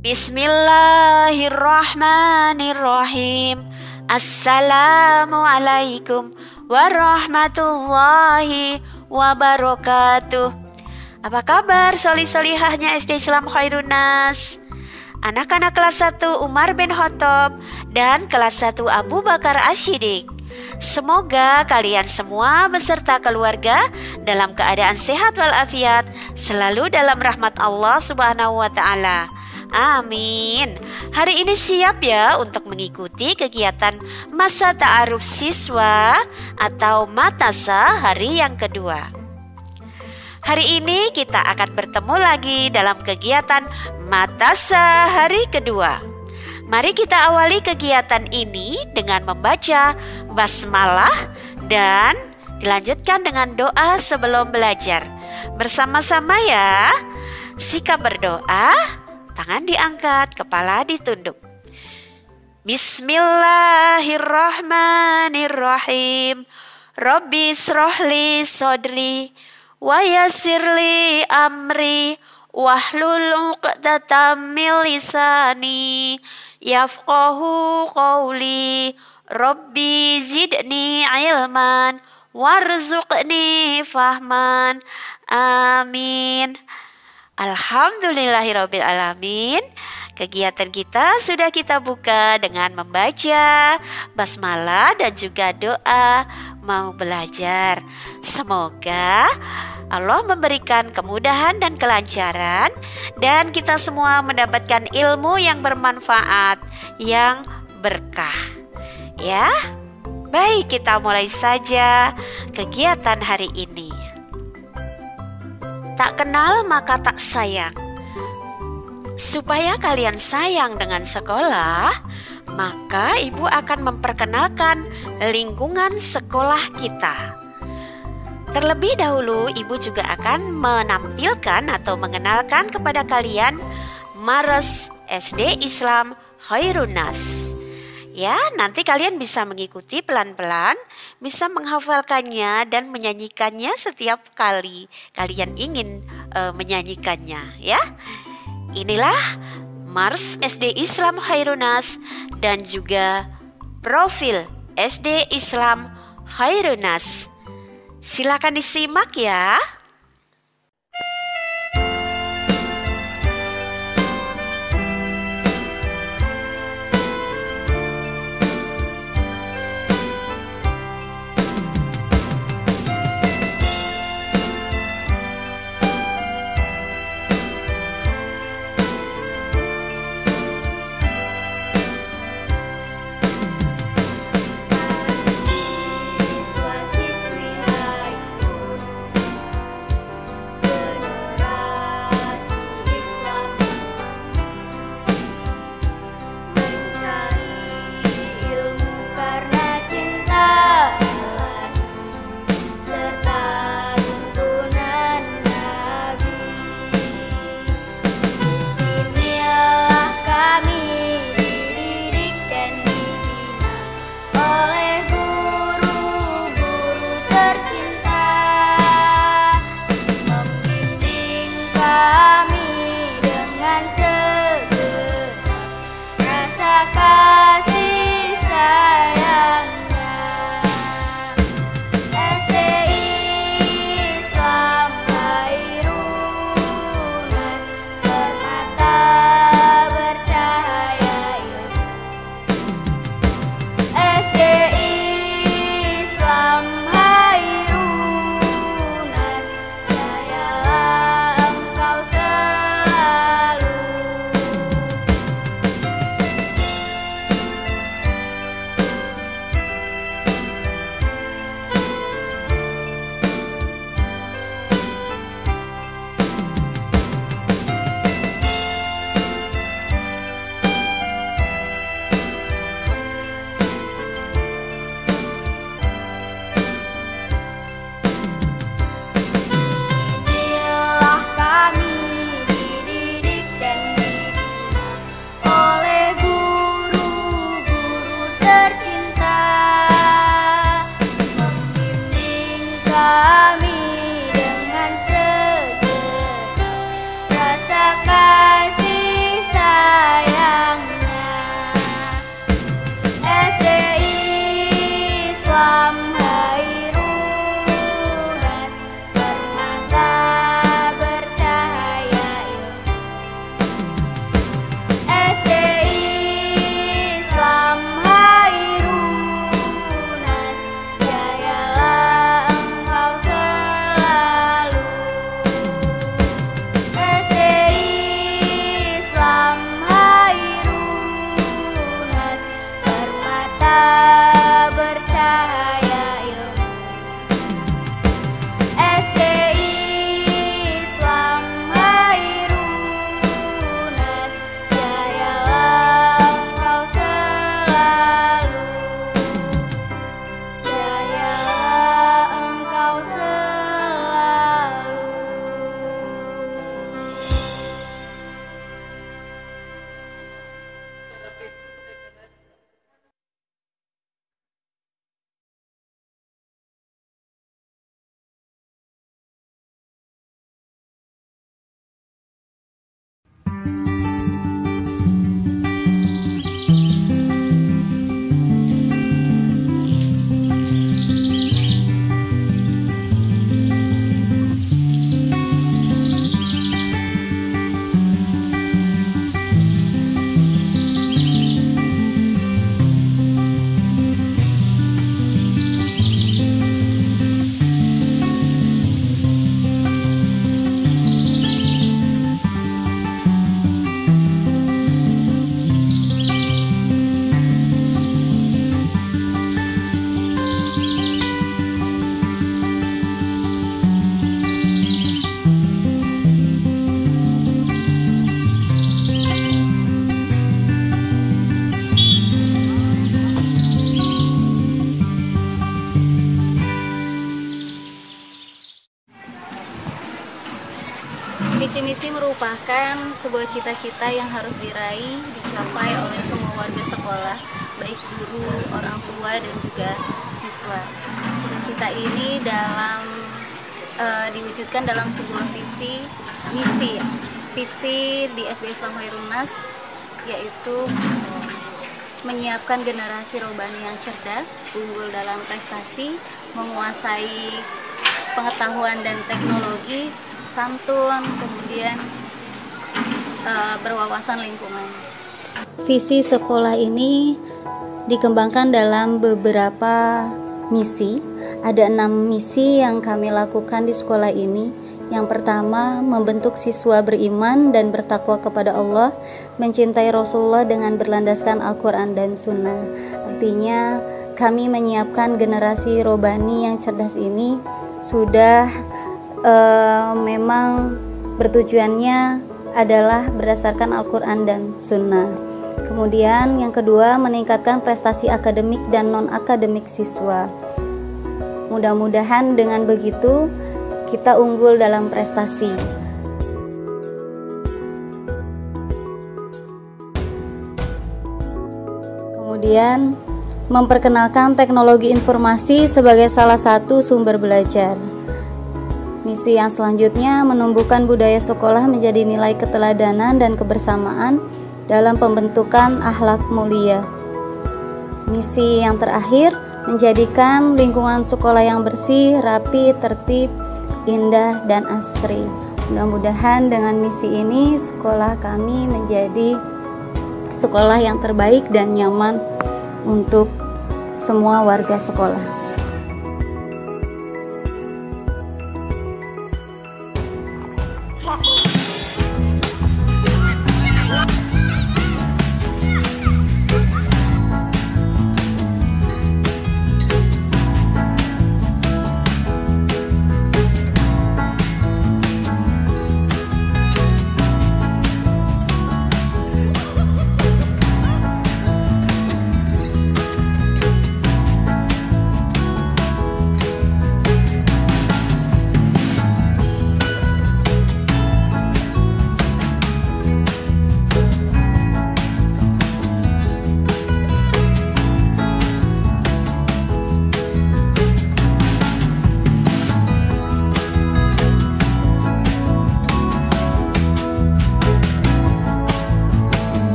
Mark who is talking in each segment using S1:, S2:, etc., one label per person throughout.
S1: Bismillahirrahmanirrahim. Assalamualaikum warahmatullahi wabarakatuh. Apa kabar soli-solihahnya SD Islam Khairun-Nas? Anak-anak kelas 1 Umar bin Khattab dan kelas 1 Abu Bakar Asy-Syiddiq. Semoga kalian semua beserta keluarga dalam keadaan sehat walafiat, selalu dalam rahmat Allah Subhanahu wa taala. Amin. Hari ini siap ya untuk mengikuti kegiatan masa ta'aruf siswa atau matasa hari yang kedua. Hari ini kita akan bertemu lagi dalam kegiatan matasa hari kedua. Mari kita awali kegiatan ini dengan membaca basmalah dan dilanjutkan dengan doa sebelum belajar. Bersama-sama ya. Sikap berdoa, tangan diangkat, kepala ditunduk. Bismillahirrahmanirrahim. Rabbi srohli sodri wa yassirli amri wahlul 'uqdatam min lisani yafqahu qawli. Rabbi zidni ilman warzuqni fahman. Amin. Alhamdulillahirabbil alamin. Kegiatan kita sudah kita buka dengan membaca basmalah dan juga doa mau belajar. Semoga Allah memberikan kemudahan dan kelancaran dan kita semua mendapatkan ilmu yang bermanfaat, yang berkah. Ya, baik, kita mulai saja kegiatan hari ini. Tak kenal maka tak sayang. Supaya kalian sayang dengan sekolah, maka ibu akan memperkenalkan lingkungan sekolah kita. Terlebih dahulu ibu juga akan menampilkan atau mengenalkan kepada kalian Mares SD Islam Khairun-Nas. Ya, nanti kalian bisa mengikuti pelan-pelan, bisa menghafalkannya dan menyanyikannya setiap kali kalian ingin menyanyikannya, ya. Inilah Mars SD Islam Khairun-Nas dan juga profil SD Islam Khairun-Nas. Silakan disimak ya.
S2: Visi misi merupakan sebuah cita-cita yang harus diraih, dicapai oleh semua warga sekolah, baik guru, orang tua, dan juga siswa. Cita-cita ini diwujudkan dalam sebuah visi di SD Islam Khairun Nas, yaitu menyiapkan generasi robani yang cerdas, unggul dalam prestasi, menguasai pengetahuan dan teknologi, santun, kemudian berwawasan lingkungan. Visi sekolah ini dikembangkan dalam beberapa misi. Ada 6 misi yang kami lakukan di sekolah ini. Yang pertama, membentuk siswa beriman dan bertakwa kepada Allah, mencintai Rasulullah dengan berlandaskan Al-Quran dan Sunnah. Artinya, kami menyiapkan generasi robani yang cerdas ini sudah memang bertujuannya adalah berdasarkan Al-Quran dan Sunnah. Kemudian yang kedua, meningkatkan prestasi akademik dan non-akademik siswa. Mudah-mudahan dengan begitu kita unggul dalam prestasi. Kemudian memperkenalkan teknologi informasi sebagai salah satu sumber belajar. Misi yang selanjutnya, menumbuhkan budaya sekolah menjadi nilai keteladanan dan kebersamaan dalam pembentukan akhlak mulia. Misi yang terakhir, menjadikan lingkungan sekolah yang bersih, rapi, tertib, indah, dan asri. Mudah-mudahan dengan misi ini sekolah kami menjadi sekolah yang terbaik dan nyaman untuk semua warga sekolah.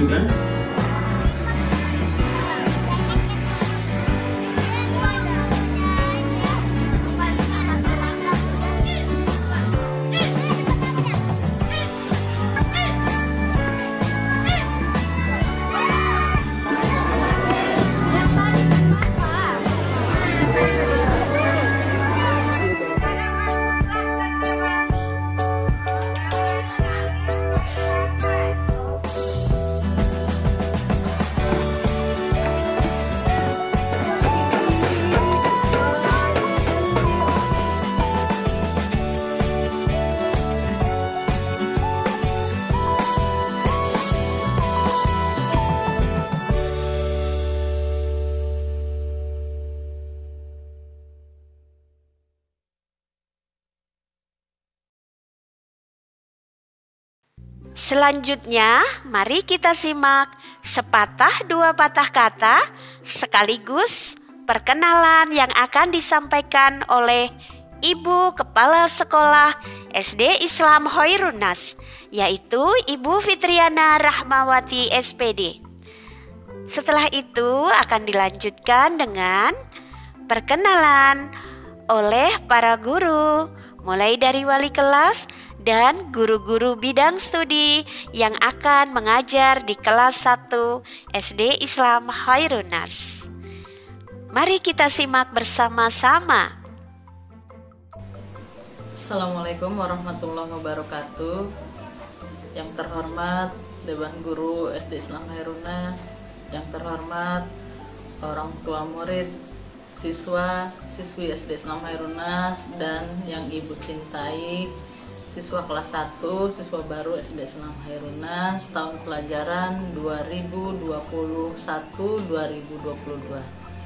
S3: sudah?
S1: Selanjutnya, mari kita simak sepatah dua patah kata sekaligus perkenalan yang akan disampaikan oleh Ibu Kepala Sekolah SD Islam Hoirunas, yaitu Ibu Fitriana Rahmawati SPD. Setelah itu akan dilanjutkan dengan perkenalan oleh para guru, mulai dari wali kelas dan guru-guru bidang studi yang akan mengajar di kelas 1 SD Islam Hoirunas. Mari kita simak bersama-sama.
S4: Assalamualaikum warahmatullahi wabarakatuh. Yang terhormat Dewan Guru SD Islam Hoirunas, yang terhormat orang tua murid, siswa, siswi SD Islam Hoirunas, dan yang Ibu cintai, siswa kelas 1, siswa baru SD Islam Hoirunas tahun pelajaran 2021-2022.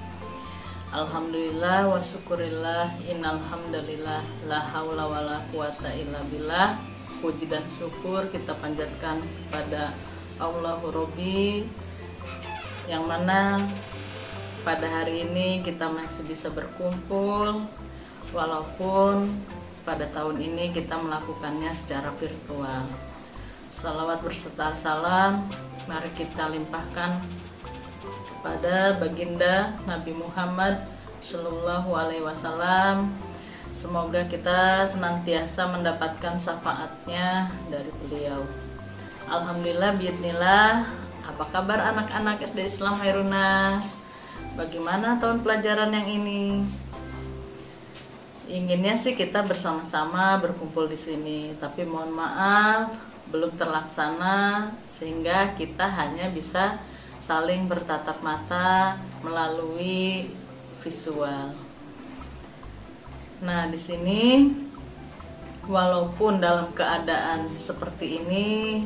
S4: Alhamdulillah wa syukurillah, innalhamdulillah, la haula wa la quwata illa billah. Puji dan syukur kita panjatkan kepada Allahu Robbi, yang mana pada hari ini kita masih bisa berkumpul, walaupun pada tahun ini kita melakukannya secara virtual. Salawat berserta salam mari kita limpahkan kepada baginda Nabi Muhammad Sallallahu Alaihi Wasallam. Semoga kita senantiasa mendapatkan syafaatnya dari beliau. Alhamdulillah, biidznillah. Apa kabar anak-anak SD Islam Hoirunas? Bagaimana tahun pelajaran yang ini? Inginnya sih kita bersama-sama berkumpul di sini, tapi mohon maaf belum terlaksana sehingga kita hanya bisa saling bertatap mata melalui visual. Nah, di sini walaupun dalam keadaan seperti ini,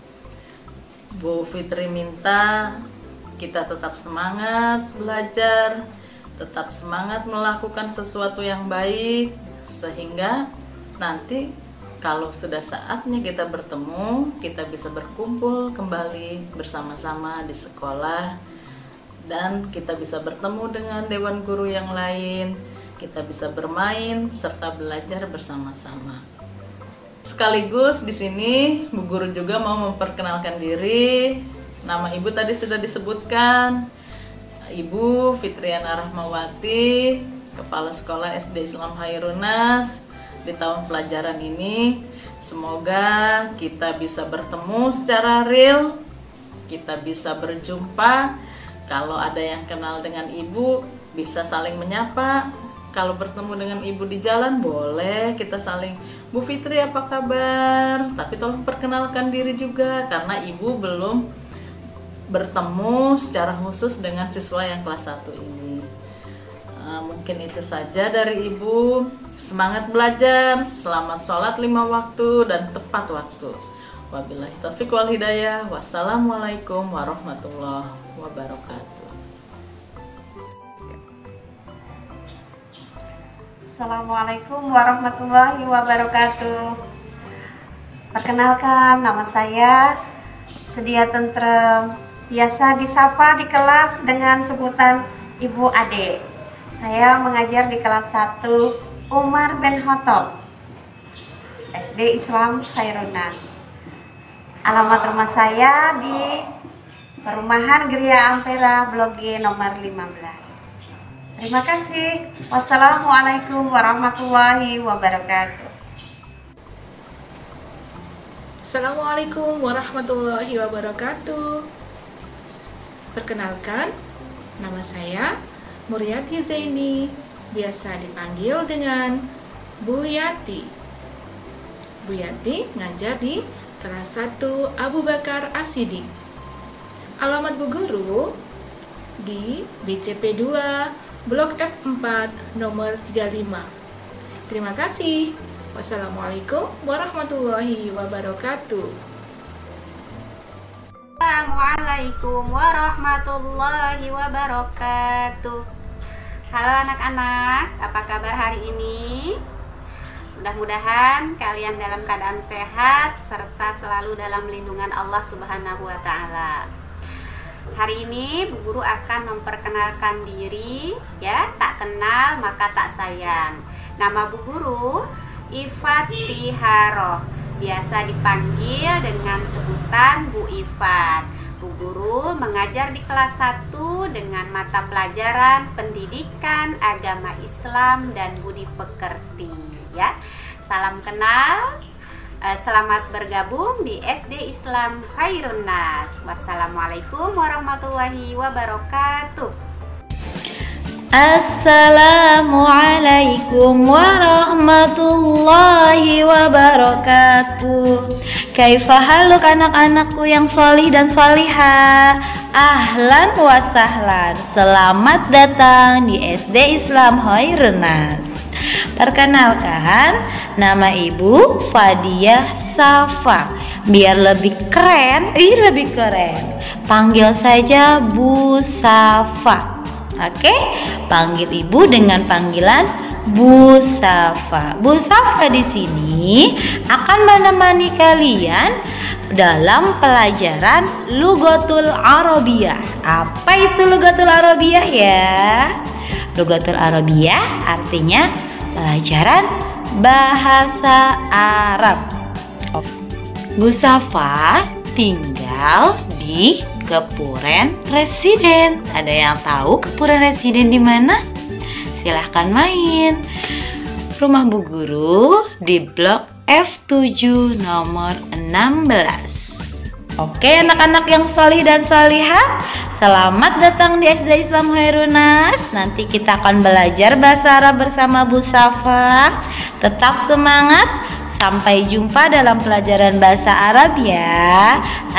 S4: Bu Fitri minta kita tetap semangat belajar, tetap semangat melakukan sesuatu yang baik, sehingga nanti kalau sudah saatnya kita bertemu, kita bisa berkumpul kembali bersama-sama di sekolah, dan kita bisa bertemu dengan dewan guru yang lain, kita bisa bermain serta belajar bersama-sama. Sekaligus di sini Bu Guru juga mau memperkenalkan diri. Nama Ibu tadi sudah disebutkan, Ibu Fitriana Rahmawati, Kepala Sekolah SD Islam Hoirunas. Di tahun pelajaran ini semoga kita bisa bertemu secara real, kita bisa berjumpa. Kalau ada yang kenal dengan Ibu bisa saling menyapa. Kalau bertemu dengan Ibu di jalan boleh kita saling, Bu Fitri apa kabar? Tapi tolong perkenalkan diri juga, karena Ibu belum bertemu secara khusus dengan siswa yang kelas 1 ini. Mungkin itu saja dari Ibu. Semangat belajar, selamat sholat 5 waktu dan tepat waktu. Wabillahi taufiq wal hidayah. Wassalamualaikum warahmatullahi wabarakatuh.
S5: Assalamualaikum warahmatullahi wabarakatuh. Perkenalkan, nama saya Sedia Tentrem, biasa disapa di kelas dengan sebutan Ibu Ade. Saya mengajar di kelas 1 Umar bin Khattab, SD Islam Hoirunas. Alamat rumah saya di Perumahan Gria Ampera, Blok G nomor 15. Terima kasih. Wassalamualaikum warahmatullahi wabarakatuh.
S3: Assalamualaikum warahmatullahi wabarakatuh. Perkenalkan, nama saya Muryati Zaini, biasa dipanggil dengan Bu Yati. Bu Yati ngajar di kelas 1 Abu Bakar As-Siddiq. Alamat Bu Guru di BCP 2 Blok F4 nomor 35. Terima kasih. Wassalamualaikum warahmatullahi wabarakatuh.
S2: Assalamualaikum warahmatullahi wabarakatuh. Halo anak-anak, apa kabar hari ini? Mudah-mudahan kalian dalam keadaan sehat serta selalu dalam lindungan Allah Subhanahu wa Ta'ala. Hari ini Bu Guru akan memperkenalkan diri, ya, tak kenal maka tak sayang. Nama Bu Guru Ifat Tiharoh, biasa dipanggil dengan sebutan Bu Ifat. Bu Guru mengajar di kelas 1 dengan mata pelajaran Pendidikan Agama Islam dan Budi Pekerti, ya. Salam kenal. Selamat bergabung di SD Islam Khairun Nas. Wassalamualaikum warahmatullahi wabarakatuh.
S6: Assalamualaikum warahmatullahi wabarakatuh. Kaifa haluk anak-anakku yang solih dan solihah. Ahlan wa sahlan. Selamat datang di SD Islam Khairun Nas. Perkenalkan, nama Ibu Fadiah Safa. Biar lebih keren, panggil saja Bu Safa. Oke, panggil Ibu dengan panggilan Bu Safa. Bu Safa di sini akan menemani kalian dalam pelajaran Lughatul Arabiyah. Apa itu Lughatul Arabiyah ya? Lughatul Arabiyah artinya pelajaran bahasa Arab. Bu Safa tinggal di Kepuren Residen. Ada yang tahu Kepuren Residen di mana? Silahkan main. Rumah Bu Guru di Blok F7 nomor 16. Oke anak-anak yang solih dan solihah, selamat datang di SD Islam Khairun Nas. Nanti kita akan belajar bahasa Arab bersama Bu Safa. Tetap semangat. Sampai jumpa dalam pelajaran bahasa Arab ya.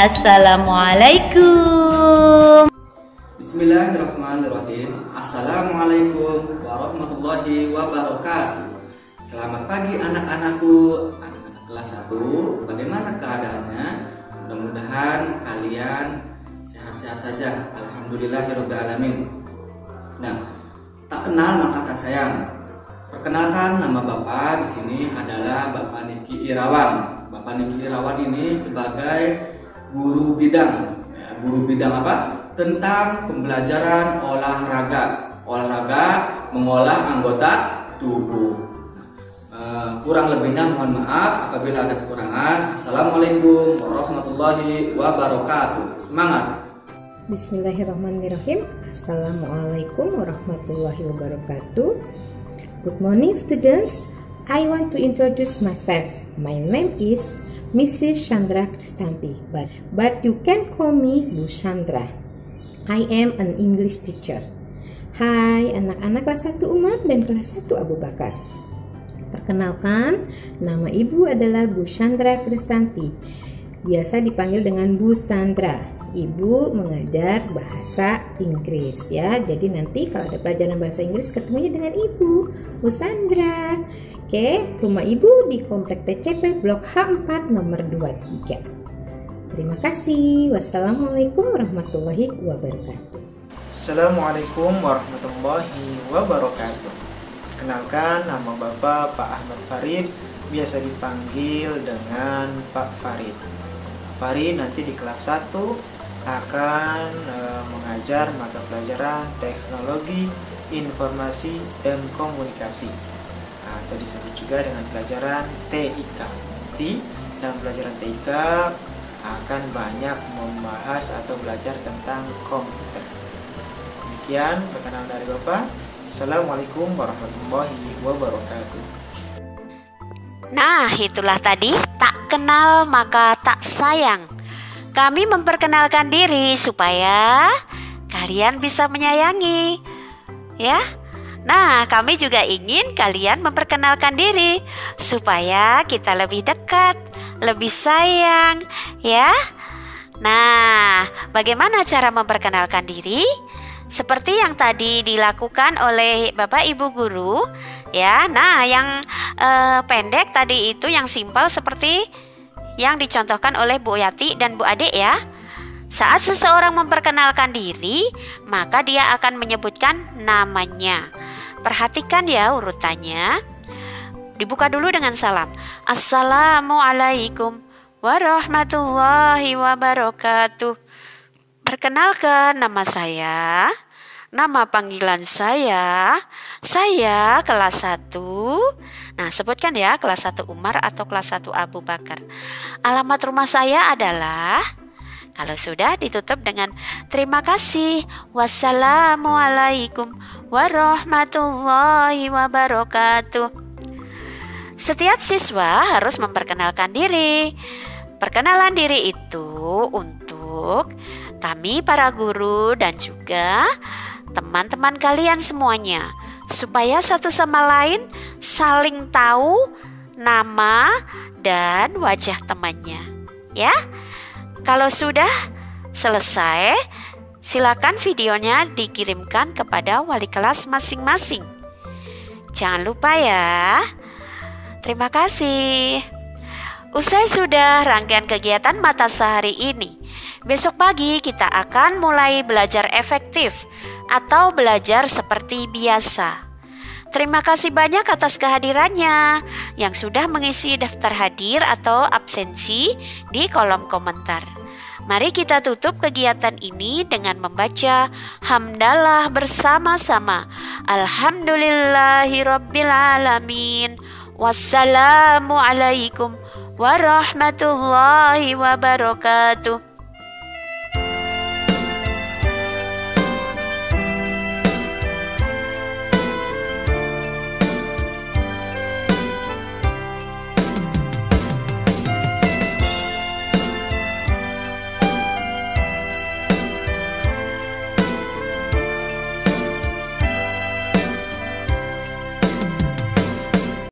S6: Assalamualaikum.
S7: Bismillahirrahmanirrahim. Assalamualaikum warahmatullahi wabarakatuh. Selamat pagi anak-anakku, anak-anak kelas 1. Bagaimana keadaannya? Mudah-mudahan kalian sehat-sehat saja. Alhamdulillahirobbilalamin. Nah, tak kenal maka tak sayang. Perkenalkan, nama Bapak di sini adalah Bapak Niki Irawan. Bapak Niki Irawan ini sebagai guru bidang. Ya, guru bidang apa? Tentang pembelajaran olahraga. Olahraga mengolah anggota tubuh. Kurang lebihnya mohon maaf apabila ada kekurangan. Assalamualaikum warahmatullahi wabarakatuh. Semangat.
S8: Bismillahirrahmanirrahim. Assalamualaikum warahmatullahi wabarakatuh. Good morning students. I want to introduce myself. My name is Mrs. Chandra Kristanti, but you can call me Bu Chandra. I am an English teacher. Hai anak-anak kelas 1 Umar dan kelas 1 Abu Bakar. Perkenalkan, nama ibu adalah Bu Chandra Kristanti. Biasa dipanggil dengan Bu Chandra. Ibu mengajar bahasa Inggris ya. Jadi nanti kalau ada pelajaran bahasa Inggris ketemunya dengan ibu, Bu Chandra. Oke, rumah ibu di Komplek TCP Blok H4 nomor 23. Terima kasih. Wassalamualaikum warahmatullahi wabarakatuh.
S9: Assalamualaikum warahmatullahi wabarakatuh. Kenalkan, nama Bapak Pak Ahmad Farid, biasa dipanggil dengan Pak Farid. Farid nanti di kelas 1 akan mengajar mata pelajaran Teknologi Informasi dan Komunikasi, atau disebut juga dengan pelajaran TIK. Nanti dalam pelajaran TIK akan banyak membahas atau belajar tentang komputer. Demikian perkenalan dari Bapak. Assalamualaikum warahmatullahi wabarakatuh.
S1: Nah, itulah tadi, tak kenal maka tak sayang. Kami memperkenalkan diri supaya kalian bisa menyayangi, ya. Nah, kami juga ingin kalian memperkenalkan diri supaya kita lebih dekat, lebih sayang, ya. Nah, bagaimana cara memperkenalkan diri? Seperti yang tadi dilakukan oleh Bapak Ibu guru, ya. Nah, yang pendek tadi itu yang simpel seperti yang dicontohkan oleh Bu Yati dan Bu Ade, ya. Saat seseorang memperkenalkan diri, maka dia akan menyebutkan namanya. Perhatikan ya urutannya. Dibuka dulu dengan salam. Assalamualaikum warahmatullahi wabarakatuh. Perkenalkan, nama saya, nama panggilan saya kelas 1. Nah, sebutkan ya, kelas 1 Umar atau kelas 1 Abu Bakar. Alamat rumah saya adalah, kalau sudah ditutup dengan terima kasih. Wassalamualaikum warahmatullahi wabarakatuh. Setiap siswa harus memperkenalkan diri. Perkenalan diri itu untuk kami para guru dan juga teman-teman kalian semuanya, supaya satu sama lain saling tahu nama dan wajah temannya, ya. Kalau sudah selesai, silakan videonya dikirimkan kepada wali kelas masing-masing. Jangan lupa ya. Terima kasih. Usai sudah rangkaian kegiatan mata sehari ini, besok pagi kita akan mulai belajar efektif atau belajar seperti biasa. Terima kasih banyak atas kehadirannya yang sudah mengisi daftar hadir atau absensi di kolom komentar. Mari kita tutup kegiatan ini dengan membaca hamdalah bersama-sama. Alhamdulillahirabbil alamin. Wassalamualaikum warahmatullahi wabarakatuh.